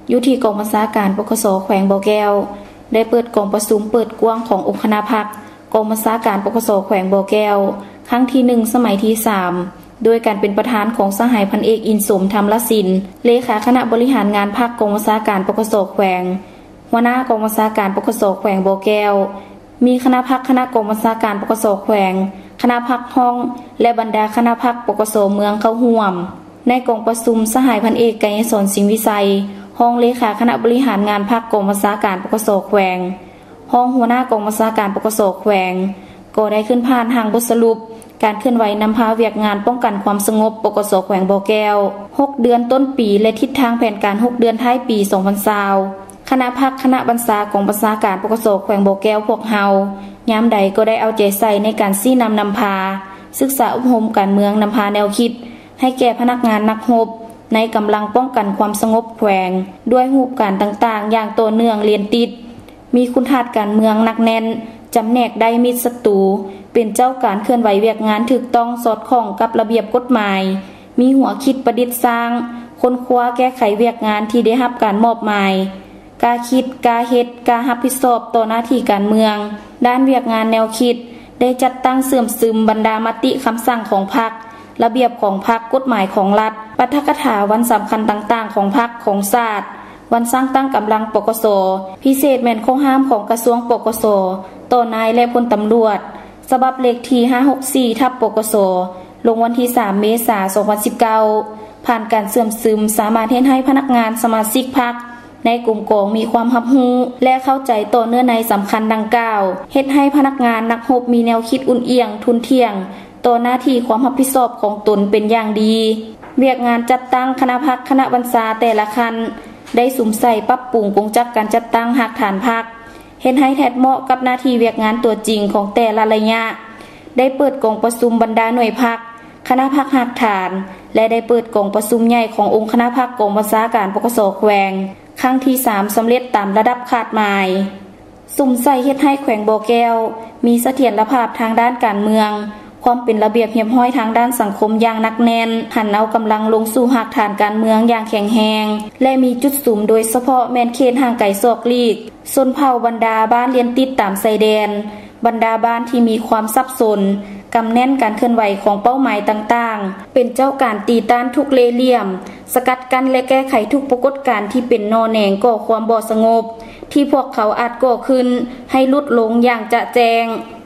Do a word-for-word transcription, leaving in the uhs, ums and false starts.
อยู่ที่กองบัญชาการปกสแขวงบ่อแก้วได้เปิดกองประชุมเปิดกว้างขององค์คณะพรรคกองบัญชาการปกสแขวงบ่อแก้วครั้งที่หนึ่งสมัยที่สามโดยการเป็นประธานของสหายพันเอกอินสมธรรมลสินเลขาคณะบริหารงานพรรคกองบัญชาการปกสแขวงหัวหน้ากองบัญชาการปกสแขวงบ่อแก้วมีคณะพรรคคณะกองบัญชาการปกสแขวงคณะพรรคห้องและบรรดาคณะพรรคปกสเมืองเข้าร่วมในกองประชุมสหายพันเอกไกรสอนสิงห์วิสัยห้องเลขาคณะบริหารงานพรรคกองบัญชาการปกสแขวงห้องหัวหน้ากองบัญชาการปกสแขวงก็ได้ขึ้นผ่านทางบทสรุปการเคลื่อนไหวนำพาเวียกงานป้องกันความสงบปกสแขวงบ่อแก้วหกเดือนต้นปีและทิศทางแผนการหกเดือนท้ายปีสองพันยี่สิบคณะพรรคคณะบรรษาของบัญชาการปกสแขวงบ่อแก้วพวกเฮายามใดก็ได้เอาใจใส่ในการชี้นำนำพาศึกษาอบรมการเมืองนำพาแนวคิดให้แก่พนักงานนักรบในกำลังป้องกันความสงบแขวงด้วยรูปการต่างๆอย่างต่อเนื่องเรียนติดมีคุณธาตุการเมืองหนักแน่นจำแนกได้มิตรศัตรูเป็นเจ้าการเคลื่อนไหวเวียกงานถูกต้องสอดคล้องกับระเบียบกฎหมายมีหัวคิดประดิษฐ์สร้างค้นคว้าแก้ไขเวียกงานที่ได้รับการมอบหมายกาคิดกาเฮ็ดการับผิดชอบต่อหน้าที่การเมืองด้านเวียกงานแนวคิดได้จัดตั้งเสื่อมซึมบรรดามติคำสั่งของพรรคระเบียบของพรรคกฎหมายของรัฐปาฐกถาวันสำคัญต่างๆของพรรคของศาสตร์วันสร้างตั้งกำลังปกสพิเศษแม่นข้อห้ามของกระทรวงปกสต่อนายและพลตำรวจฉบับเลขที่ห้าหกสี่ทับปกสลงวันที่สามเมษายนสองพันสิบเก้าผ่านการเสื่อมซึมสามารถเฮ็ดให้พนักงานสมาชิกพรรคในกลุ่มกองมีความรับรู้และเข้าใจต่อเนื้อในสำคัญดังกล่าวเฮ็ดให้พนักงานนักรบมีแนวคิดอุ่นเอียงทุนเที่ยงต่อหน้าที่ความรับผิดชอบของตนเป็นอย่างดีเวียกงานจัดตั้งคณะพรรคคณะบรรษาแต่ละคันได้สุมใส่ปรับปรุงกงจักการจัดตั้งหากฐานพรรคเฮ็ดให้แทดเหมาะกับหน้าที่เวียกงานตัวจริงของแต่ละระยะได้เปิดกองประชุมบรรดาหน่วยพรรคคณะพรรคหากฐานและได้เปิดกองประชุมใหญ่ขององค์คณะพรรคกองบัญชาการปกสแขวงครั้งที่สามสำเร็จตามระดับคาดหมายสุมใส่เฮ็ดให้แขวงบ่อแก้วมีเสถียรภาพทางด้านการเมืองความเป็นระเบียบเรียบร้อยทางด้านสังคมอย่างหนักแน่นหันเอากำลังลงสู่หากฐานการเมืองอย่างแข็งแรงและมีจุดสุมโดยเฉพาะแม่นเขตห่างไกลศอกลีกชนเผ่าบรรดาบ้านเรียนติดตามชายแดนบรรดาบ้านที่มีความสับสนกำแน่นการเคลื่อนไหวของเป้าหมายต่างๆเป็นเจ้าการตีต้านทุกเลเหลี่ยมสกัดกั้นและแก้ไขทุกปรากฏการณ์ที่เป็นนอแหนงก่อความบ่สงบที่พวกเขาอาจก่อขึ้นให้ลดลงอย่างจะแจ้ง